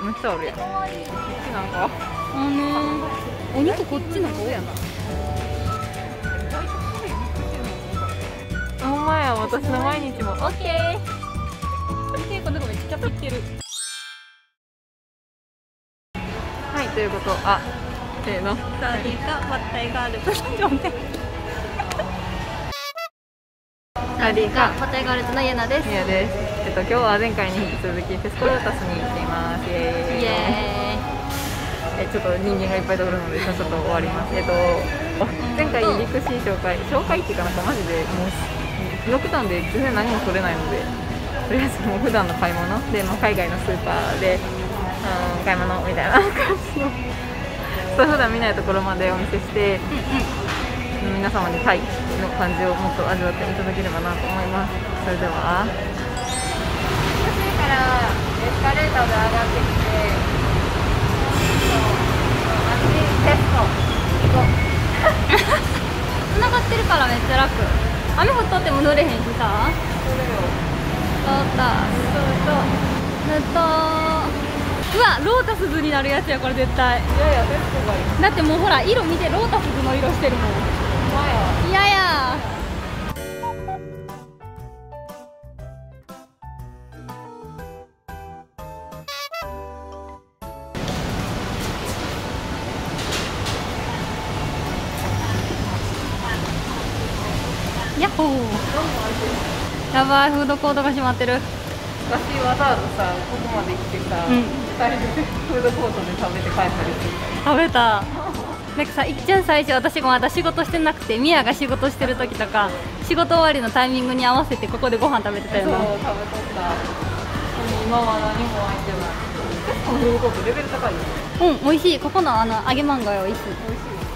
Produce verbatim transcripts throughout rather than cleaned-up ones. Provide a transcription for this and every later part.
めっちゃあるやん。こっちなんかあのね、お肉こっちの方やな。 あ、ほんまや、私の毎日もオッケー。 見て、この子めっちゃピってる。 はい、ということ、あ、せーの。 サーディーかバッタイガールとちょっと待って。サーディーかバッタイガールとのイエナです。 ミヤです。えっと今日は前回に引き続きフェスコルータスに来ています。イエーイ。 イエえちょっと人間がいっぱい通るのでちょっと終わります。えっと前回リクシー紹介紹介っていうかなんかマジでもうノクタンで全然何も取れないので、とりあえずもう普段の買い物で、まあ、海外のスーパーで、うん、買い物みたいな感じのそう普段見ないところまでお見せして、うんうん、皆様にタイの感じをもっと味わっていただければなと思います。それではからエスカレーターで上がってきて、あっちテスト行こう。 繋がってるからめっちゃ楽。雨降っとっても濡れへんしさ。 それよ。 通った。ずっと。うわ、ロータス図になるやつやこれ絶対。 いやいやテストがいい。 だってもうほら色見てロータス図の色してるもん。いやいや。ヤッホー。やばい、フードコートが閉まってる。 私わざわざさここまで来てさ、 うん、 ふたりでフードコートで食べて帰ったりするから。 食べた。なんかさ、いっちゃん最初私がまだ仕事してなくてミヤが仕事してる時とか仕事終わりのタイミングに合わせてここでご飯食べてたよな。 そう食べとった。でも今は何も空いてない。結構フードコートレベル高いよね。 うん、美味しい。ここのあの揚げマンゴー美味しい。 美味しい。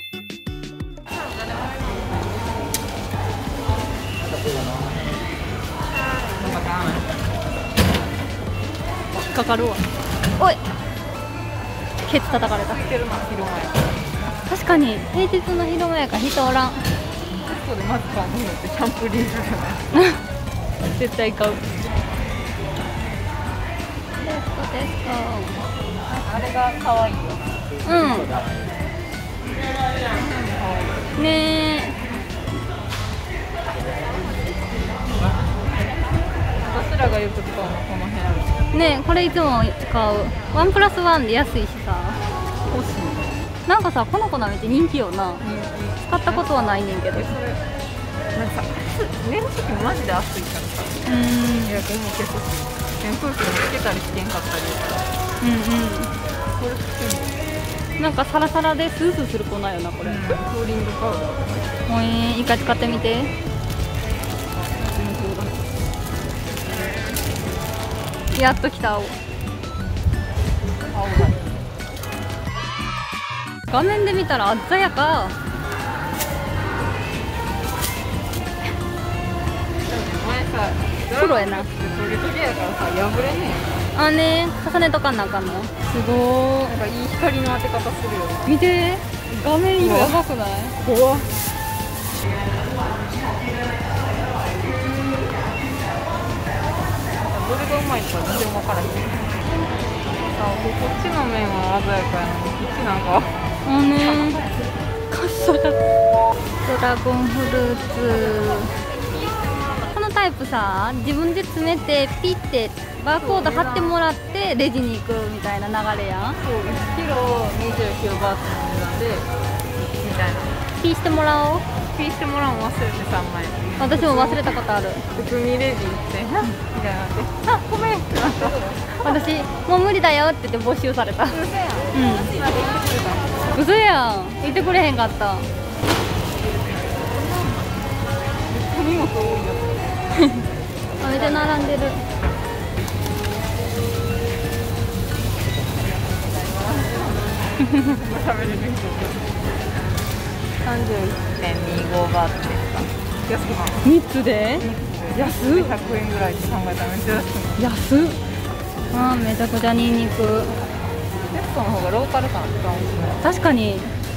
引っかかるわ。おい、ケツ叩かれた。 つけるのは昼前。 確かに平日の昼間やから人おらん。 テストでまず買うのってシャンプーリーズじゃない絶対買う。テストテスあれが可愛いよ。 ト。うん。ねえ。 私らがよく使うのこの辺。 ねえ、これいつも買う。ワンプラスワンで安いしさ。 欲しい。 なんかさ、この粉めっちゃ人気よな。使ったことはないねんけど。 えそれなんかさ、寝る時マジで暑いからさ。 うーん。 エアコンも消すし、扇風機もつけたりつけんかったり。 うんこれ普通に。 うん。なんかサラサラでスースーする粉よなこれ。 うん、クーリングパウダー。 もういい、一回使ってみて。やっと来た青。 青が画面で見たらあっざやか。 前さ、 プロやな。 トゲトゲやからさ、破れねえ。 あね、重ねとかんなあかんの。すごー。 なんかいい光の当て方するよね。 見て、画面色やばくない？ 怖っ。どれがうまいとか全然分からへん。さあ、こっちの面は鮮やかやのに、こっちなんか。 あね、カッサだ。ドラゴンフルーツ。このタイプさ、自分で詰めてピッてバーコード貼ってもらってレジに行くみたいな流れやん。 そう、いちキロにじゅうきゅうバーツの値段でみたいな。 ピーしてもらおう。 ピーしてもらうの忘れてさんまい。 私も忘れたことある。 普通にレジ行ってみたいなって、あ、ごめんってなった。 私もう無理だよって言って没収された。 嘘やん。 うん。 今で言ってくれた。 嘘やん。言ってくれへんかった。 荷物多いよ。 あれで並んでる。 食べれる人。三十一点二五バーツですか。安くない。 みっつで安っ。 ひゃくえんぐらいって考えたらめっちゃ安くない。 安っ。あー、めちゃくちゃニンニク。 テストの方がローカル感使うんですね。 確かに。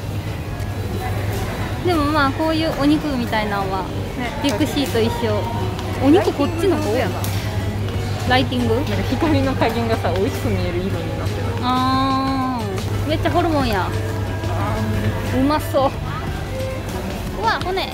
でもまあこういうお肉みたいなのはね、 ビッグシーと一緒。お肉こっちの方やな。 ライティング。 なんか光の加減がさ美味しく見える色になってる。 あー、めっちゃホルモンや。うまそう。うわ、骨。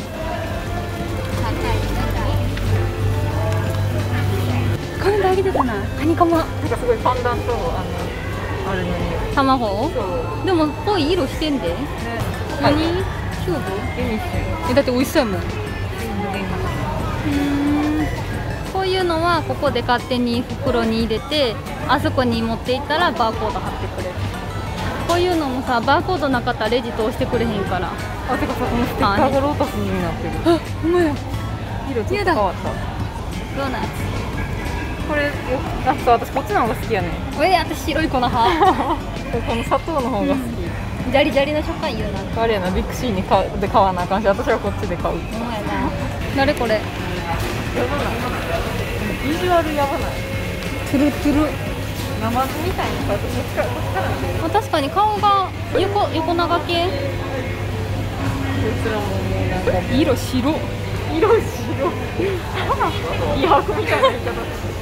これだけ出たな。カニカマ。 なんかすごいパンダンとあのあれの匂い。 卵。 そうでもぽい色してんで。 ね。 何？キューブ？ デニッシュ。 え、だって美味しそうやもん。うデニッーん。こういうのはここで勝手に袋に入れて、あそこに持っていったらバーコード貼ってくれる。こういうのもさ、バーコードなかったらレジ通してくれへんから。 あ、てかさ、このステッカーがロータスになってる。 あ、ほんまや。 色ちょっと変わった。 ドーナツ。 これよ、あ、そう、私こっちの方が好きやねん。 え、私白い粉派。 この砂糖の方が好き。 ジャリジャリの食感言うな。 あれやな、ビッグシーに買うで買わなあかんし、私はこっちで買う。 ほんまやな。誰これ。 やばない。ビジュアルやばない。 トゥルトゥル。 ナマズみたいにさ、こっちからこっちから見てる。 あ、確かに顔が横横長系。 こいつらももうなんか色白。 色白。威迫みたいな言い方。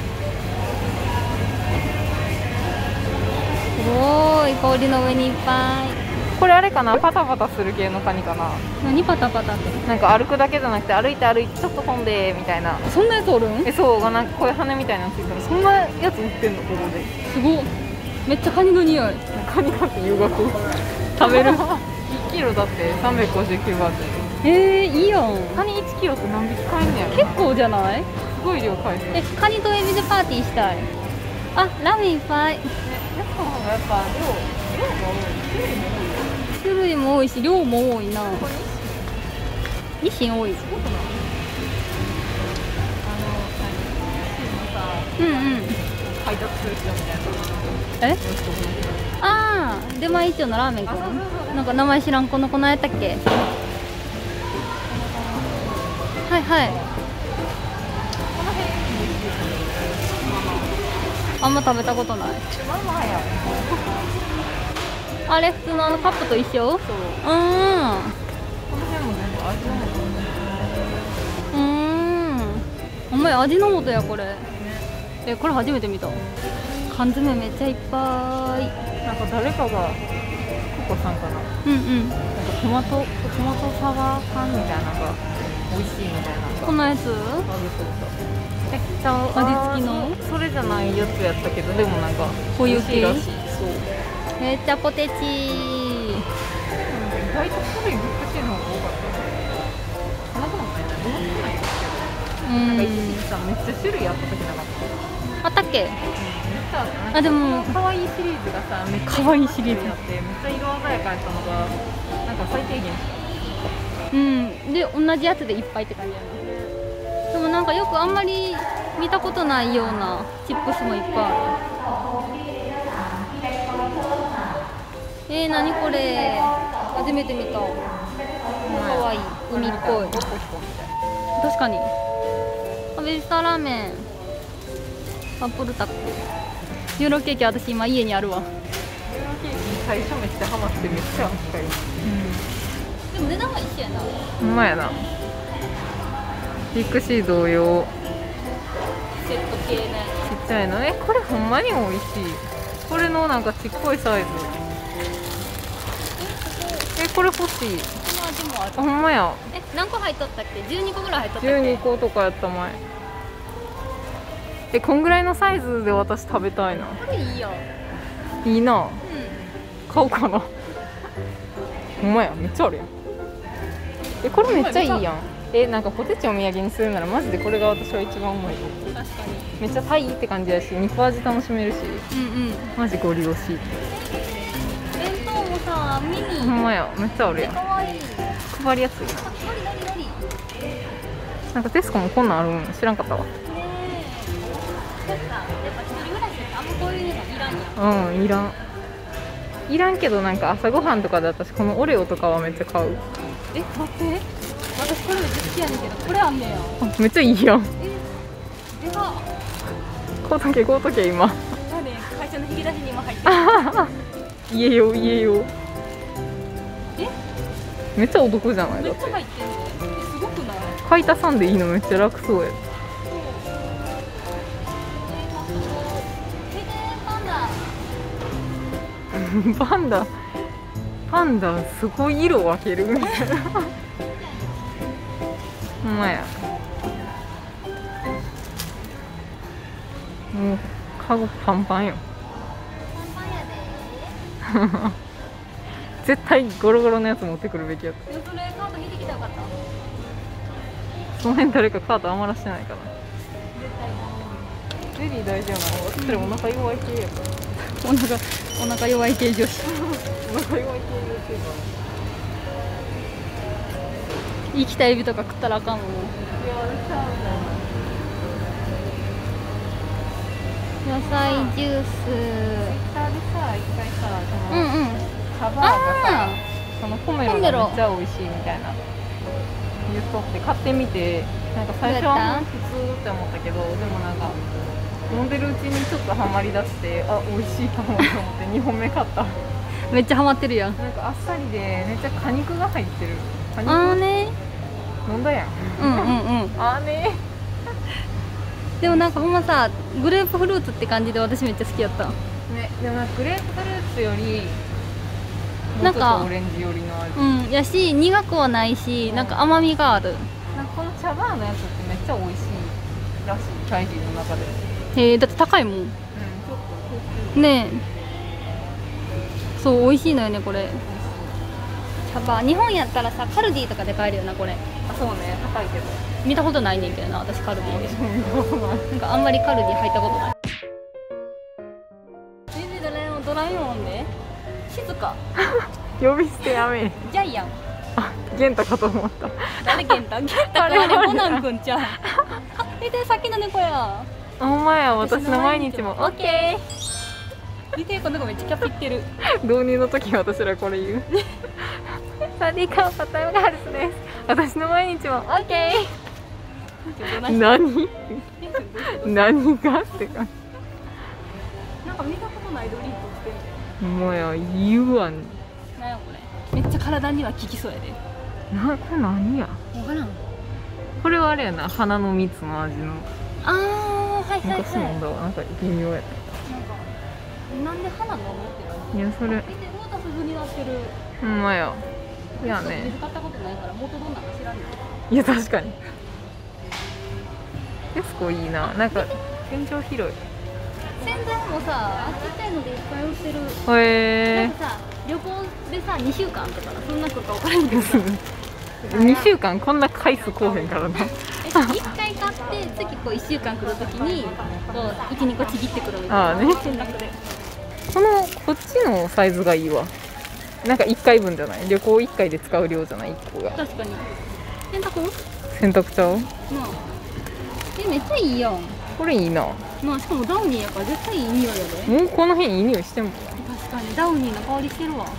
すごい、氷の上にいっぱい。 これあれかな、パタパタする系のカニかな。 何パタパタって。 なんか歩くだけじゃなくて歩いて歩いてちょっと飛んでみたいな。 そんなやつおるん？ え、そうがなんかこういう羽みたいなのついてる。そんなやつ売ってんのここで。 すごい。めっちゃカニの匂い。 カニ買って誘惑食べる。いちキロだってさんびゃくごじゅうきゅうバーツ。 えー、いいやん。 カニいちキロって何匹買えんねやろ。 結構じゃない？ すごい量買える。 え、カニとエビでパーティーしたい。あ、ラーメンいっぱい。 やっぱ方がやっぱ量量が多い。種類も多い。 種類も多いし量も多いな。ニシン多い。 すごくない？あの、 うんうん。 配達する人みたいな。 え？ああ、出前一丁のラーメンくん。なんか名前知らんこの子何やったっけ？はいはい。あんま食べたことない。 まあまあや。 あれ普通のあのカップと一緒？ そう。 うーん。 この辺も全部味の素。 うーん。お前味の素やこれ。え、これ初めて見た。缶詰めっちゃいっぱい。 なんか誰かがココさんかな。 うんうん。 なんかトマトトマトサワー缶みたいなのが美味しいみたいなのが。 このやつ？ あるそうそう。え、ちゃう味付きの？ それじゃないやつやったけど、でもなんかこういう系？ 美味しいらしい。そう。 めっちゃポテチ。 意外と種類ビッグシーの方が多かった。そんなことないな。どうもないですけど。 うなんか一ん。 時期さめっちゃ種類あった時なかった。 あったっけ？ めっちゃあった。 あ、でも可愛いシリーズがさめっちゃ可愛いシリーズあってめっちゃ色鮮やかやったのがなんか最低限。 うん。で同じやつでいっぱいって感じやな。でもなんかよくあんまり見たことないようなチップスもいっぱいある。えー、何これ初めて見た。かわいい。海っぽい。確かに。あ、ベジターラーメン、アップルタコ、ユーロケーキ。私今家にあるわ。 ユーロケーキに最初めっちゃハマってめっちゃ高い。 でも値段は一緒やな。 ほんまやな。ビッグシー同様セット系ね。 ちっちゃいの。え、これほんまに美味しい。これのなんかちっこいサイズ。え、これ欲しい。 この味もある。 あ、ほんまや。 え、何個入っとったっけ？じゅうにこぐらい入っとったっけ？ じゅうにことかやった前。え、こんぐらいのサイズで私食べたいな。 これいいよ。 いいな。 うん。 買おうかな。ほんまや、めっちゃあるやん。え、これめっちゃいいやん。え、なんかポテチお土産にするならマジでこれが私は一番うまい。 確かに。 めっちゃタイって感じやし、肉味楽しめるし、 うんうん。 マジゴリ押し。 弁当もさ、ミニ。 ほんまや、めっちゃあるやん。 かわいい。 配りやすい。 あ、なになになに。 なんかテスコもこんなんあるん知らんかったわ。 ねえ。やっぱ一人暮らしってあんまこういうのいらんやん。 うん、いらん。いらんけどなんか朝ごはんとかで私このオレオとかはめっちゃ買う。 え、待って。私これめっちゃ好きやねんけど、これあんねや。 あ、めっちゃいいやん。 え、でか。 買うとけ買うとけ今。 だね、会社の引き出しに今入ってる。 家よ家よ。 え、 めっちゃお得じゃない？ めだってっちゃ入ってんね。え、すごくない？ 買い足さんでいいのめっちゃ楽そうや。 え、待っパンダパンダすごい色分けるみたいなほんまや。もうカゴパンパンよ絶対ゴロゴロのやつ持ってくるべきやった。 それカート引いてきたらよかった。 その辺誰かカート余らしてないかな。 絶対ゼリー大丈夫なの？私らお腹弱い系やからお腹お腹弱い系女子お腹弱い系女子やか生きたエビとか食ったらあかんもん。 ら。いやちゃう野菜ジュース。 ツイッターでさ、一回さ、その、 うんうん。 サバーがさ、そのポメロがめっちゃ美味しいみたいな言っとって買ってみて、なんか最初は普通って思ったけど、でもなんか飲んでるうちにちょっとハマりだして、あ、美味しいかもと思ってにほんめ買った。 めっちゃハマってるやん。 なんかあっさりでめっちゃ果肉が入ってる。果肉あーね飲んだやん。 うんうんうんあーねでもなんかほんまさグレープフルーツって感じで私めっちゃ好きやった。 ね、でもなんかグレープフルーツよりもなんかうちょっとオレンジ寄りの味。 うんやし苦くはないしなんか甘みがある。 なんかこの茶バーのやつってめっちゃ美味しいらしい、タイ人の中で。 へえだって高いもんうん、ちょっと高級。 ねえそう美味しいのよねこれ。茶葉日本やったらさカルディとかで買えるよなこれ。 あ、そうね、高いけど。 見たことないねんけどな私カルディでそう見たことない。 なんかあんまりカルディ入ったことない。全然ドラえもんドラえもんで静か呼び捨てやめ。 ジャイアン。 あ、ゲンタかと思った。 誰ゲンタゲンタくんあれコナンくんちゃう。あ見てさっきの猫や。 ほんまや、私の毎日も。オッケ見てこの子めっちゃキャピってる。 ー。導入の時私らこれ言う。サワディーカー、パタイムガールズです。私の毎日も。オッケー。何何がってか。 なんか見たことないドリンク売ってる。 もうや、言うわん。 なんやこれ。めっちゃ体には効きそうやで。 な、これ何や。 わからん。 これはあれやな、花の蜜の味の。 ああはいはいはい。 昔飲んだわ、なんか微妙やっなんかなんで花飲むって感た。いや、それ。 じ。見てロータス風になってる。 ほんまや。いやね。 水買ったことないから元どんなか知らんねん。 いや、確かに。テスコいいな、なんか天井広い。 洗剤もさちっちゃいのでいっぱい売ってる。 へえなんかさ旅行でさにしゅうかんとかなそんなことか分からんけどさにしゅうかんこんな回数こうへんからな。 いっかい買って次こういっしゅうかん来るときにこういちにこちぎってくるみたいな。 あーね選択でこのこっちのサイズがいいわ。なんかいっかいぶんじゃない、旅行いっかいで使う量じゃない、いっこが。 確かに洗濯洗濯ちゃう。 まあえめっちゃいいやん。 これいいな。 まあしかもダウニーやから絶対いい匂いやで。 もうこの辺いい匂いしてもん。 確かにダウニーの香りしてるわ。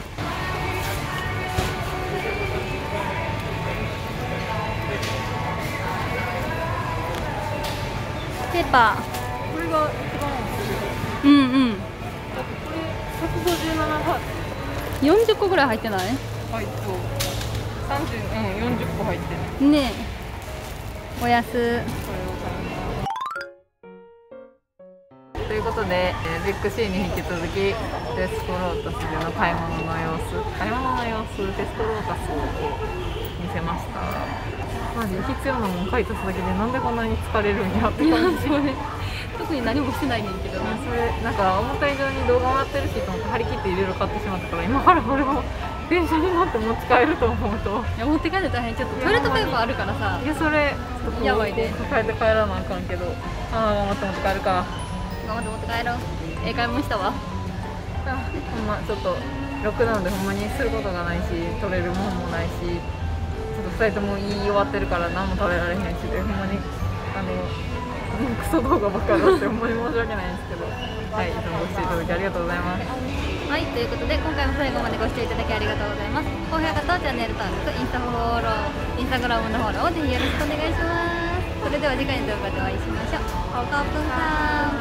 ペーパこれが一番ーうんうんだってこれひゃくごじゅうななバーツよんじゅっこぐらい入ってない入ってそう。さんじゅう、うん、よんじゅっこ入ってる。 ねえおやす。 これを買います。ということで、えー、ビッグシーに引き続きテスコロータスでの買い物の様子買い物の様子テスコロータスを見せました。マジ必要なもん買い足すだけでなんでこんなに疲れるんやっていや感じ。 それ特に何もしてないねんけどな。 それなんか思った以上に動画もやってるしと思って張り切っていろいろ買ってしまったから、今からこれを電車に乗って持ち帰ると思うと、 いや持って帰ると大変。ちょっとトイレットペーパーあるからさいやそれちょっとやばいね抱えて帰らなあかんけど、ああ頑張って持って帰るか。 頑張って持って帰ろう。ええ買い物したわ。 あほんまちょっとロックダウンでほんまにすることがないし取れるもんもないし、ちょっとふたりとも言い終わってるから何も食べられへんしで、ほんまにあのクソ動画ばっかりだってほんまに申し訳ないんですけど、はい、いつもご視聴いただきありがとうございます。 はい、ということで今回も最後までご視聴いただきありがとうございます。高評価とチャンネル登録、インスタフォロー、インスタグラムのフォローをぜひよろしくお願いします。それでは次回の動画でお会いしましょう。オカオプンさん。